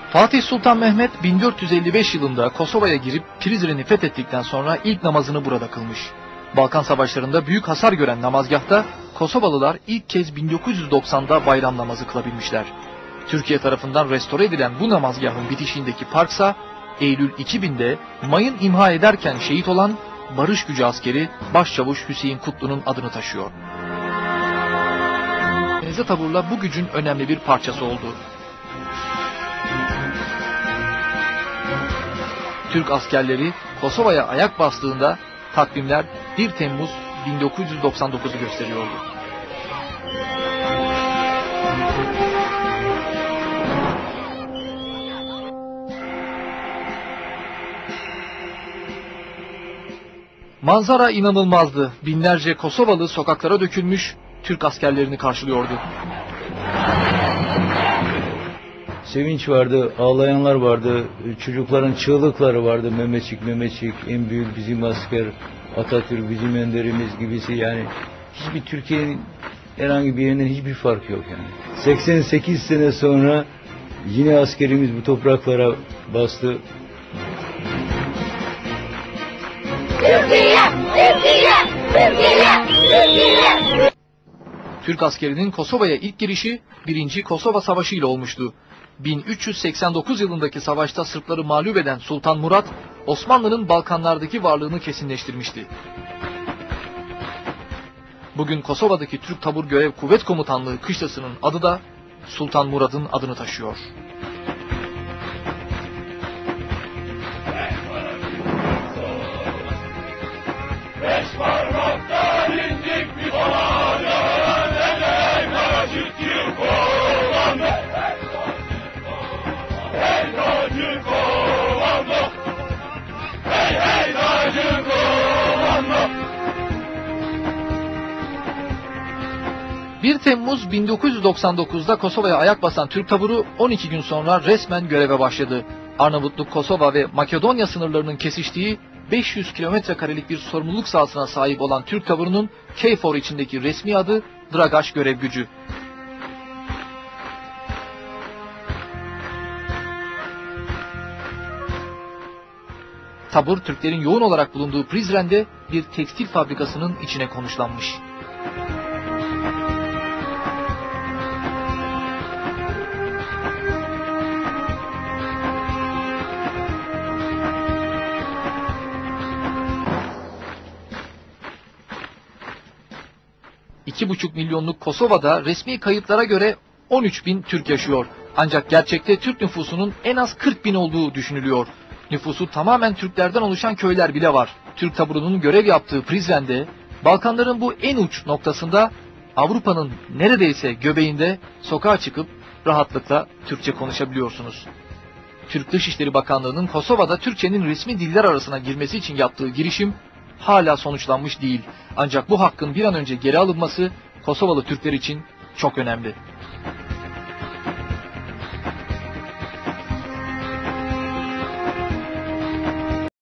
Fatih Sultan Mehmet 1455 yılında Kosova'ya girip Prizren'i fethettikten sonra ilk namazını burada kılmış. Balkan Savaşları'nda büyük hasar gören namazgahta Kosovalılar ilk kez 1990'da bayram namazı kılabilmişler. Türkiye tarafından restore edilen bu namazgahın bitişiğindeki parksa Eylül 2000'de mayın imha ederken şehit olan Barış Gücü askeri Başçavuş Hüseyin Kutlu'nun adını taşıyor. Denize taburla bu gücün önemli bir parçası oldu. Türk askerleri Kosova'ya ayak bastığında takvimler 1 Temmuz 1999'u gösteriyordu. Manzara inanılmazdı. Binlerce Kosovalı sokaklara dökülmüş, Türk askerlerini karşılıyordu. Sevinç vardı, ağlayanlar vardı, çocukların çığlıkları vardı. Mehmetçik, Mehmetçik, en büyük bizim asker, Atatürk bizim önderimiz gibisi, yani hiçbir Türkiye'nin herhangi bir yerinden hiçbir fark yok yani. 88 sene sonra yine askerimiz bu topraklara bastı. Türk askerinin Kosova'ya ilk girişi 1. Kosova Savaşı ile olmuştu. 1389 yılındaki savaşta Sırpları mağlup eden Sultan Murat, Osmanlı'nın Balkanlardaki varlığını kesinleştirmişti. Bugün Kosova'daki Türk Tabur Görev Kuvvet Komutanlığı kışlasının adı da Sultan Murat'ın adını taşıyor. Temmuz 1999'da Kosova'ya ayak basan Türk taburu 12 gün sonra resmen göreve başladı. Arnavutluk, Kosova ve Makedonya sınırlarının kesiştiği 500 kilometrekarelik bir sorumluluk sahasına sahip olan Türk taburunun KFOR içindeki resmi adı Dragaş Görev Gücü. Tabur, Türklerin yoğun olarak bulunduğu Prizren'de bir tekstil fabrikasının içine konuşlanmış. ...2,5 milyonluk Kosova'da resmi kayıtlara göre 13.000 Türk yaşıyor. Ancak gerçekte Türk nüfusunun en az 40.000 olduğu düşünülüyor. Nüfusu tamamen Türklerden oluşan köyler bile var. Türk taburunun görev yaptığı Prizren'de, Balkanların bu en uç noktasında, Avrupa'nın neredeyse göbeğinde sokağa çıkıp rahatlıkla Türkçe konuşabiliyorsunuz. Türk Dışişleri Bakanlığı'nın Kosova'da Türkçenin resmi diller arasına girmesi için yaptığı girişim hala sonuçlanmış değil. Ancak bu hakkın bir an önce geri alınması Kosovalı Türkler için çok önemli.